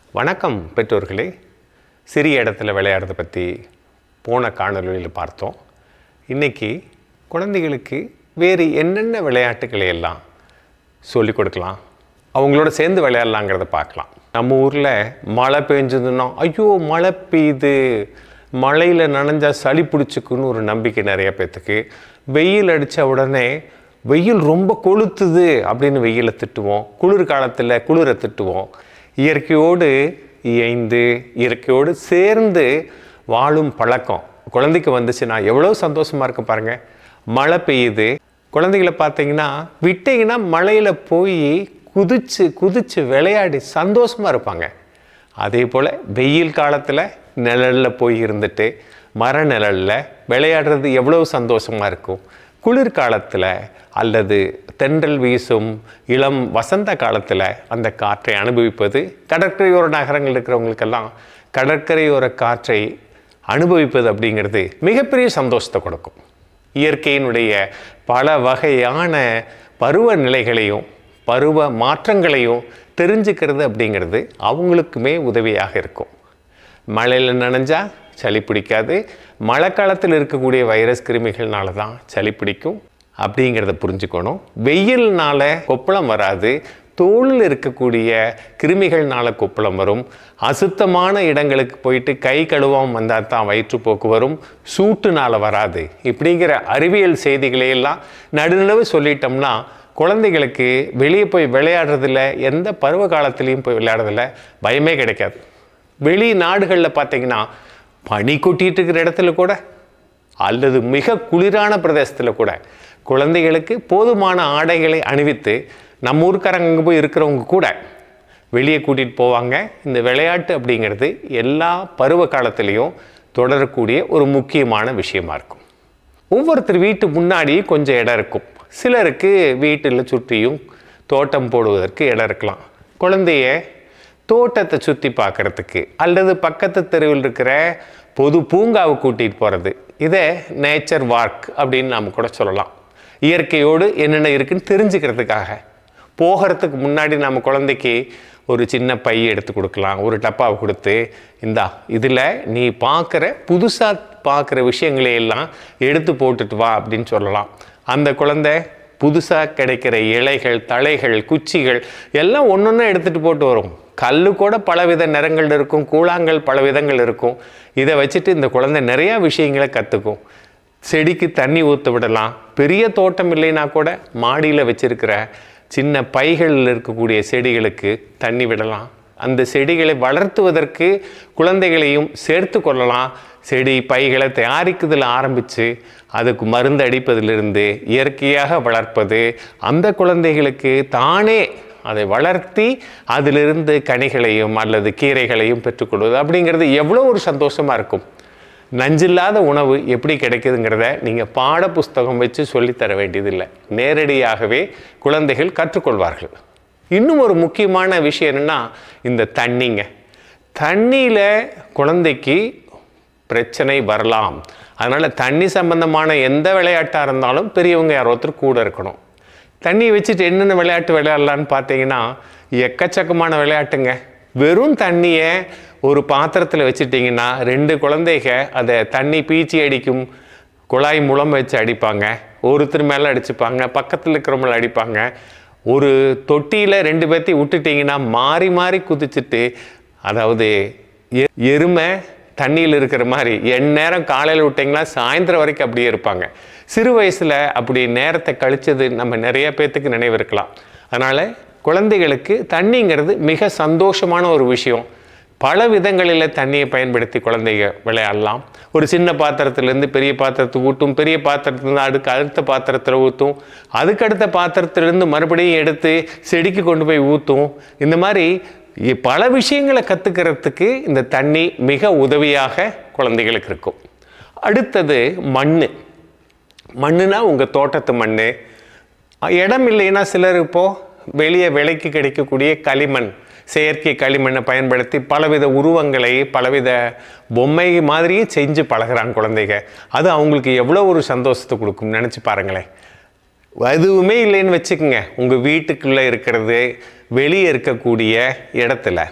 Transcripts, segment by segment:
வணக்கம் பெற்றோர்களே. சிறிய இடத்துல விளையாடுறத பற்றி போன காணொளியில் பார்த்தோம். இன்றைக்கி குழந்தைகளுக்கு வேறு என்னென்ன விளையாட்டுக்களை எல்லாம் சொல்லிக் கொடுக்கலாம், அவங்களோட சேர்ந்து விளையாடலாங்கிறத பார்க்கலாம். நம்ம ஊரில் மழை பெஞ்சதுன்னா ஐயோ மழை பெய்யுது, மழையில் நனைஞ்சா சளி பிடிச்சிக்குன்னு ஒரு நம்பிக்கை நிறைய பேர்த்துக்கு. வெயில் அடித்த உடனே வெயில் ரொம்ப கொளுத்துது அப்படின்னு வெயிலை திட்டுவோம். குளிர் காலத்தில் குளிரை திட்டுவோம். இயற்கையோடு இயைந்து இயற்கையோடு சேர்ந்து வாழும் பழக்கம் குழந்தைக்கு வந்துச்சுன்னா எவ்வளோ சந்தோஷமாக இருக்கும் பாருங்கள். மழை பெய்யுது, குழந்தைகளை பார்த்தீங்கன்னா விட்டிங்கன்னா மழையில் போய் குதிச்சு குதிச்சு விளையாடி சந்தோஷமாக இருப்பாங்க. அதே போல் வெயில் காலத்தில் நிழலில் போய் இருந்துட்டு மர நிழலில் விளையாடுறது எவ்வளோ சந்தோஷமாக இருக்கும். குளிர்காலத்தில் அல்லது தென்றல் வீசும் இளம் வசந்த காலத்தில் அந்த காற்றை அனுபவிப்பது, கடற்கரையோர நகரங்கள் இருக்கிறவங்களுக்கெல்லாம் கடற்கரையோர காற்றை அனுபவிப்பது அப்படிங்கிறது மிகப்பெரிய சந்தோஷத்தை கொடுக்கும். இயற்கையினுடைய பல வகையான பருவ நிலைகளையும் பருவ மாற்றங்களையும் தெரிஞ்சுக்கிறது அப்படிங்கிறது அவங்களுக்குமே உதவியாக இருக்கும். மழையில் நனைஞ்சா சளி பிடிக்காது. மழை காலத்தில் இருக்கக்கூடிய வைரஸ் கிருமிகள்னால தான் சளி பிடிக்கும் அப்படிங்கிறத புரிஞ்சுக்கணும். வெயில்னால கொப்பளம் வராது, தோலில் இருக்கக்கூடிய கிருமிகள்னால கொப்பளம் வரும். அசுத்தமான இடங்களுக்கு போயிட்டு கை கழுவாமல் வந்தால் தான் வயிற்றுப்போக்கு வரும், சூட்டுனால வராது. இப்படிங்கிற அறிவியல் செய்திகளையெல்லாம் நடுநிலவு சொல்லிட்டோம்னா குழந்தைகளுக்கு வெளியே போய் விளையாடுறதில்ல, எந்த பருவ காலத்துலேயும் போய் விளையாடுறதில்ல பயமே கிடைக்காது. வெளி நாடுகளில் பார்த்தீங்கன்னா பனி கொட்டிகிட்டு இருக்கிற இடத்துல கூட அல்லது மிக குளிரான பிரதேசத்தில் கூட குழந்தைகளுக்கு போதுமான ஆடைகளை அணிவித்து நம்ம ஊருக்காரங்க அங்கே போய் இருக்கிறவங்க கூட வெளியே கூட்டிகிட்டு போவாங்க. இந்த விளையாட்டு அப்படிங்கிறது எல்லா பருவ காலத்துலேயும் தொடரக்கூடிய ஒரு முக்கியமான விஷயமா இருக்கும். ஒவ்வொருத்தர் வீட்டு முன்னாடி கொஞ்சம் இடம் இருக்கும். சிலருக்கு வீட்டில் சுற்றியும் தோட்டம் போடுவதற்கு இடம் இருக்கலாம். குழந்தைய தோட்டத்தை சுற்றி பார்க்குறதுக்கு அல்லது பக்கத்து தெருவில் இருக்கிற பொது பூங்காவை கூட்டிகிட்டு போகிறது, இதை நேச்சர் வாக் அப்படின்னு நாம் கூட சொல்லலாம். இயற்கையோடு என்னென்ன இருக்குன்னு தெரிஞ்சுக்கிறதுக்காக போகிறதுக்கு முன்னாடி நம்ம குழந்தைக்கு ஒரு சின்ன பை எடுத்து கொடுக்கலாம், ஒரு டப்பாவை கொடுத்து இந்தா இதில் நீ புதுசாக பார்க்குற விஷயங்களையெல்லாம் எடுத்து போட்டுட்டு வா அப்படின்னு சொல்லலாம். அந்த குழந்தை புதுசாக கிடைக்கிற இலைகள், தழைகள், குச்சிகள் எல்லாம் ஒன்று எடுத்துகிட்டு போட்டு வரும். கல் கூட பலவித நிறங்கள் இருக்கும், கூழாங்கல் பல விதங்கள் இருக்கும். இதை வச்சுட்டு இந்த குழந்தை நிறையா விஷயங்களை கற்றுக்கும். செடிக்கு தண்ணி ஊற்ற விடலாம். பெரிய தோட்டம் இல்லைன்னா கூட மாடியில் வச்சுருக்கிற சின்ன பைகளில் இருக்கக்கூடிய செடிகளுக்கு தண்ணி விடலாம். அந்த செடிகளை வளர்த்துவதற்கு குழந்தைகளையும் சேர்த்து கொள்ளலாம். செடி பைகளை தயாரிக்கிறதுல ஆரம்பித்து அதுக்கு மருந்து அடிப்பதிலிருந்து இயற்கையாக வளர்ப்பது, அந்த குழந்தைகளுக்கு தானே அதை வளர்த்தி அதிலிருந்து கனிகளையும் அல்லது கீரைகளையும் பெற்றுக்கொள்வது அப்படிங்கிறது எவ்வளோ ஒரு சந்தோஷமாக இருக்கும். நஞ்சில்லாத உணவு எப்படி கிடைக்குதுங்கிறத நீங்கள் பாட புஸ்தகம் வச்சு சொல்லித்தர வேண்டியதில்லை, நேரடியாகவே குழந்தைகள் கற்றுக்கொள்வார்கள். இன்னும் ஒரு முக்கியமான விஷயம் என்னென்னா இந்த தண்ணிங்க. தண்ணியில் குழந்தைக்கு பிரச்சனை வரலாம். அதனால் தண்ணி சம்பந்தமான எந்த விளையாட்டாக இருந்தாலும் பெரியவங்க யாரோ ஒருத்தர் கூட இருக்கணும். தண்ணியை வச்சுட்டு என்னென்ன விளையாட்டு விளையாடலான்னு பார்த்தீங்கன்னா எக்கச்சக்கமான விளையாட்டுங்க. வெறும் தண்ணியை ஒரு பாத்திரத்தில் வச்சுட்டிங்கன்னா 2 குழந்தைங்க அதை தண்ணி பீச்சி அடிக்கும் குழாய் மூலம் வச்சு அடிப்பாங்க. ஒருத்தர் மேலே அடிச்சுப்பாங்க, பக்கத்தில் இருக்கிறவங்கள அடிப்பாங்க. ஒரு தொட்டியில் 2 பேர்த்தையும் விட்டுட்டிங்கன்னா மாறி மாறி குதிச்சுட்டு, அதாவது எருமை தண்ணியில் இருக்கிற மாதிரி எந்நேரம் காலையில் விட்டிங்கன்னா சாயந்தரம் வரைக்கும் அப்படியே இருப்பாங்க. சிறு வயசில் அப்படி நேரத்தை கழித்தது நம்ம நிறைய பேர்த்துக்கு நினைவு இருக்கலாம். அதனால் குழந்தைகளுக்கு தண்ணிங்கிறது மிக சந்தோஷமான ஒரு விஷயம். பல விதங்களில் தண்ணியை பயன்படுத்தி குழந்தைங்க விளையாடலாம். ஒரு சின்ன பாத்திரத்துலேருந்து பெரிய பாத்திரத்துக்கு ஊற்றும், பெரிய பாத்திரத்துலேருந்து அடுத்த பாத்திரத்தில் ஊற்றும், அதுக்கடுத்த பாத்திரத்திலேருந்து மறுபடியும் எடுத்து செடிக்கு கொண்டு போய் ஊற்றும். இந்த மாதிரி பல விஷயங்களை கற்றுக்கிறதுக்கு இந்த தண்ணி மிக உதவியாக குழந்தைகளுக்கு இருக்கும். அடுத்தது மண்ணுனா உங்கள் தோட்டத்து மண். இடம் இல்லைன்னா சிலர் இப்போது வெளியே விலைக்கு கிடைக்கக்கூடிய களிமண், செயற்கை களிமண்ணை பயன்படுத்தி பலவித உருவங்களை பலவித பொம்மை மாதிரியே செஞ்சு பழகிறாங்க குழந்தைங்க. அது அவங்களுக்கு எவ்வளோ ஒரு சந்தோஷத்தை கொடுக்கும் நினச்சி பாருங்களேன். எதுவுமே இல்லைன்னு வச்சுக்கோங்க, உங்கள் வீட்டுக்குள்ளே இருக்கிறது வெளியே இருக்கக்கூடிய இடத்துல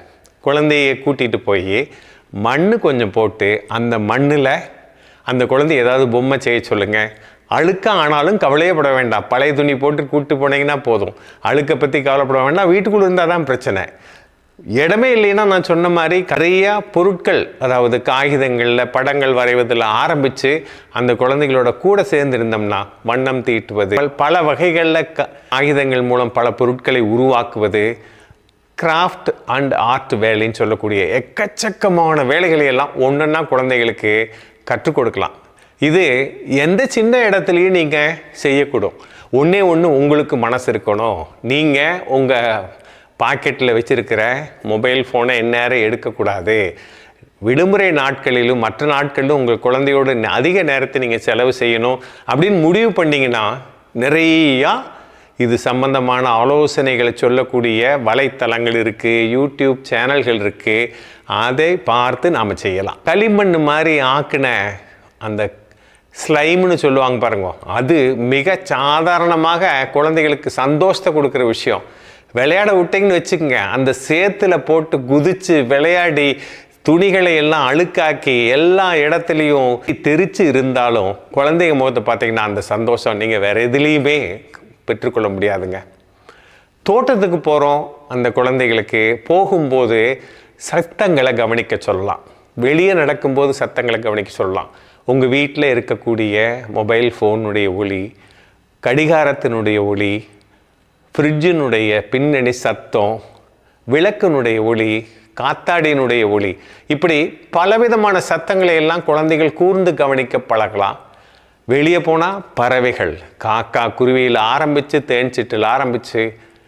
குழந்தையை கூட்டிகிட்டு போய் மண் கொஞ்சம் போட்டு அந்த மண்ணில் அந்த குழந்தை ஏதாவது பொம்மை செய்ய சொல்லுங்கள். அழுக்காக ஆனாலும் கவலையப்பட வேண்டாம். பழைய துணி போட்டு கூப்பிட்டு போனீங்கன்னா போதும். அழுக்கை பற்றி கவலைப்பட வேண்டாம். வீட்டுக்குள்ளே இருந்தால் தான் பிரச்சனை. இடமே இல்லைன்னா நான் சொன்ன மாதிரி நிறையா பொருட்கள், அதாவது காகிதங்களில் படங்கள் வரைவதில் ஆரம்பித்து அந்த குழந்தைகளோட கூட சேர்ந்து இருந்தோம்னா வண்ணம் தீட்டுவது, பல வகைகளில் காகிதங்கள் மூலம் பல பொருட்களை உருவாக்குவது, கிராஃப்ட் அண்ட் ஆர்ட் வேலைன்னு சொல்லக்கூடிய எக்கச்சக்கமான வேலைகளை எல்லாம் ஒன்றொன்னா குழந்தைகளுக்கு கற்றுக் கொடுக்கலாம். இது எந்த சின்ன இடத்துலையும் நீங்கள் செய்யக்கூடும். ஒன்றே ஒன்று உங்களுக்கு மனசு இருக்கணும். நீங்கள் உங்கள் பாக்கெட்டில் வச்சுருக்கிற மொபைல் ஃபோனை எந்நேரம் எடுக்கக்கூடாது. விடுமுறை நாட்களிலும் மற்ற நாட்களிலும் உங்கள் குழந்தையோடு அதிக நேரத்தை நீங்கள் செலவு செய்யணும் அப்படின்னு முடிவு பண்ணிங்கன்னா நிறையா இது சம்பந்தமான ஆலோசனைகளை சொல்லக்கூடிய வலைத்தளங்கள் இருக்குது, யூடியூப் சேனல்கள் இருக்குது. அதை பார்த்து நாம் செய்யலாம். களிமண் மாதிரி ஆக்கின அந்த ஸ்லைம்னு சொல்லுவாங்க பாருங்க, அது மிக சாதாரணமாக குழந்தைகளுக்கு சந்தோஷத்தை கொடுக்குற விஷயம். விளையாட விட்டிங்கன்னு வச்சுக்கோங்க, அந்த சேத்துல போட்டு குதித்து விளையாடி துணிகளை எல்லாம் அழுக்காக்கி எல்லா இடத்துலையும் தெரிச்சு இருந்தாலும் குழந்தைங்க முகத்தை பார்த்தீங்கன்னா அந்த சந்தோஷம் நீங்கள் வேறு எதுலேயுமே பெற்றுக்கொள்ள முடியாதுங்க. தோட்டத்துக்கு போகிறோம், அந்த குழந்தைகளுக்கு போகும்போது சத்தங்களை கவனிக்க சொல்லலாம். வெளியே நடக்கும்போது சத்தங்களை கவனிக்க சொல்லலாம். உங்கள் வீட்டில் இருக்கக்கூடிய மொபைல் ஃபோனுடைய ஒலி, கடிகாரத்தினுடைய ஒலி, ஃப்ரிட்ஜினுடைய பின்னணி சத்தம், விளக்கினுடைய ஒளி, காத்தாடியினுடைய ஒளி, இப்படி பலவிதமான சத்தங்களை எல்லாம் குழந்தைகள் கூர்ந்து கவனிக்க பழகலாம். வெளியே போனால் பறவைகள், காக்கா குருவியில் ஆரம்பித்து தேன்சிட்டில் ஆரம்பித்து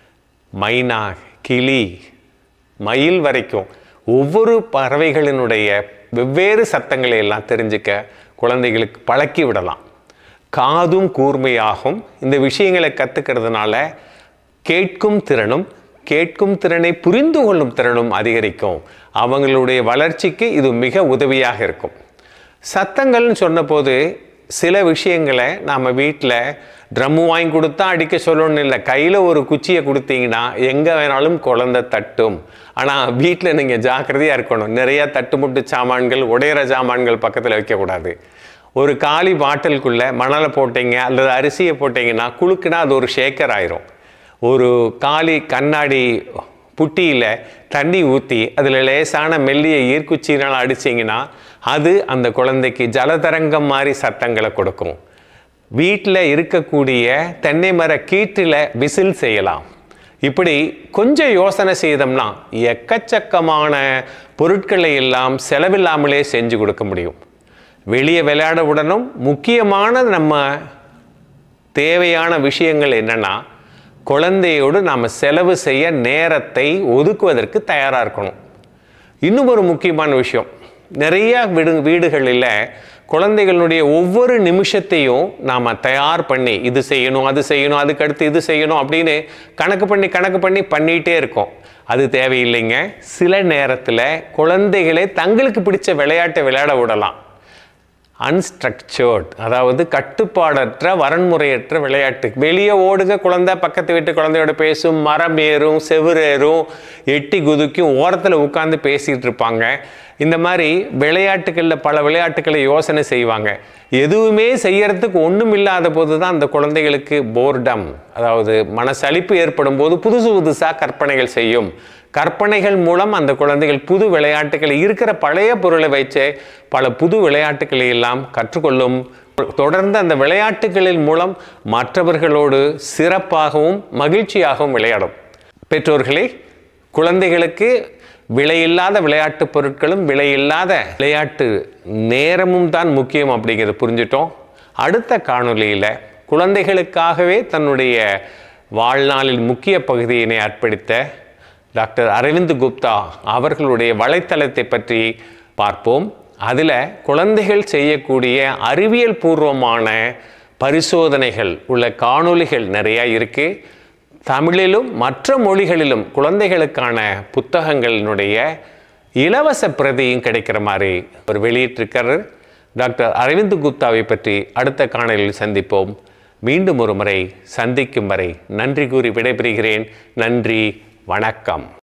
மைனா, கிளி, மயில் வரைக்கும் ஒவ்வொரு பறவைகளினுடைய வெவ்வேறு சத்தங்களை எல்லாம் தெரிஞ்சுக்க குழந்தைகளுக்கு பழக்கி விடலாம். காதும் கூர்மையாகும். இந்த விஷயங்களை கற்றுக்கிறதுனால கேட்கும் திறனும், கேட்கும் திறனை புரிந்து கொள்ளும் திறனும் அதிகரிக்கும். அவங்களுடைய வளர்ச்சிக்கு இது மிக உதவியாக இருக்கும். சத்தங்கள்னு சொன்னபோது சில விஷயங்களை நாம் வீட்டில் ட்ரம்மு வாங்கி கொடுத்தா அடிக்க சொல்லணும்னு இல்லை. கையில் ஒரு குச்சியை கொடுத்தீங்கன்னா எங்கே வேணாலும் குழந்தை தட்டும். ஆனால் வீட்டில் நீங்கள் ஜாக்கிரதையாக இருக்கணும். நிறையா தட்டுமுட்டு சாமான்கள், உடையிற சாமான்கள் பக்கத்தில் வைக்கக்கூடாது. ஒரு காலி பாட்டிலுக்குள்ளே மணலை போட்டிங்க அல்லது அரிசியை போட்டிங்கன்னா குலுக்குனா அது ஒரு ஷேக்கர் ஆயிரும். ஒரு காலி கண்ணாடி புட்டியில் தண்ணி ஊற்றி அதில் லேசான மெல்லிய ஈர்க்குச்சினால் அடிச்சிங்கன்னா அது அந்த குழந்தைக்கு ஜலதரங்கம் மாதிரி சத்தங்களை கொடுக்கும். வீட்டில் இருக்கக்கூடிய தென்னை மர கீற்றில் விசில் செய்யலாம். இப்படி கொஞ்சம் யோசனை செய்தோம்னா எக்கச்சக்கமான பொருட்களை எல்லாம் செலவில்லாமலே செஞ்சு கொடுக்க முடியும். வெளியே விளையாட உடனும் முக்கியமான நம்ம தேவையான விஷயங்கள் என்னென்னா, குழந்தையோடு நாம் செலவு செய்ய நேரத்தை ஒதுக்குவதற்கு தயாராக இருக்கணும். இன்னும் ஒரு முக்கியமான விஷயம், நிறைய வீடுகளில் குழந்தைகளுடைய ஒவ்வொரு நிமிஷத்தையும் நாம் தயார் பண்ணி இது செய்யணும், அது செய்யணும், அதுக்கடுத்து இது செய்யணும் அப்படின்னு கணக்கு பண்ணி பண்ணிகிட்டே இருக்கோம். அது தேவையில்லைங்க. சில நேரத்தில் குழந்தைகளை தங்களுக்கு பிடிச்ச விளையாட்டை விளையாட விடலாம். அன்ஸ்ட்ரக்சர்ட், அதாவது கட்டுப்பாடற்ற வரன்முறையற்ற விளையாட்டு. வெளியே ஓடுங்க, குழந்தை பக்கத்து வீட்டு குழந்தையோட பேசும், மரம் ஏறும், செவுரேறும், எட்டி குதிக்கும், ஓரத்தில் உட்காந்து பேசிகிட்டு இருப்பாங்க. இந்த மாதிரி விளையாட்டுகளில் பல விளையாட்டுக்களை யோசனை செய்வாங்க. எதுவுமே செய்யறதுக்கு ஒன்றும் இல்லாத போது தான் அந்த குழந்தைகளுக்கு போர்டம், அதாவது மனசலிப்பு ஏற்படும் போது புதுசாக கற்பனைகள் செய்யும். கற்பனைகள் மூலம் அந்த குழந்தைகள் புது விளையாட்டுகளை இருக்கிற பழைய பொருளை வைத்து பல புது விளையாட்டுக்களை எல்லாம் கற்றுக்கொள்ளும். தொடர்ந்து அந்த விளையாட்டுகளின் மூலம் மற்றவர்களோடு சிறப்பாகவும் மகிழ்ச்சியாகவும் விளையாடும். பெற்றோர்களே, குழந்தைகளுக்கு விலையில்லாத விளையாட்டு பொருட்களும் விலையில்லாத விளையாட்டு நேரமும் தான் முக்கியம் அப்படிங்கிறத புரிஞ்சிட்டோம். அடுத்த காணொளியில் குழந்தைகளுக்காகவே தன்னுடைய வாழ்நாளில் முக்கிய பகுதியினை அர்ப்பணித்த டாக்டர் அரவிந்த் குப்தா அவர்களுடைய வலைத்தளத்தை பற்றி பார்ப்போம். அதில் குழந்தைகள் செய்யக்கூடிய அறிவியல் பூர்வமான பரிசோதனைகள் உள்ள காணொளிகள் நிறையா இருக்குது. தமிழிலும் மற்ற மொழிகளிலும் குழந்தைகளுக்கான புத்தகங்களினுடைய இலவச பிரதியும் கிடைக்கிற மாதிரி ஒரு வெளியிட்டிருக்கிறார். டாக்டர் அரவிந்த் குப்தாவை பற்றி அடுத்த காணொளியில் சந்திப்போம். மீண்டும் ஒரு முறை சந்திக்கும் வரை நன்றி கூறி விடைபெறுகிறேன். நன்றி, வணக்கம்.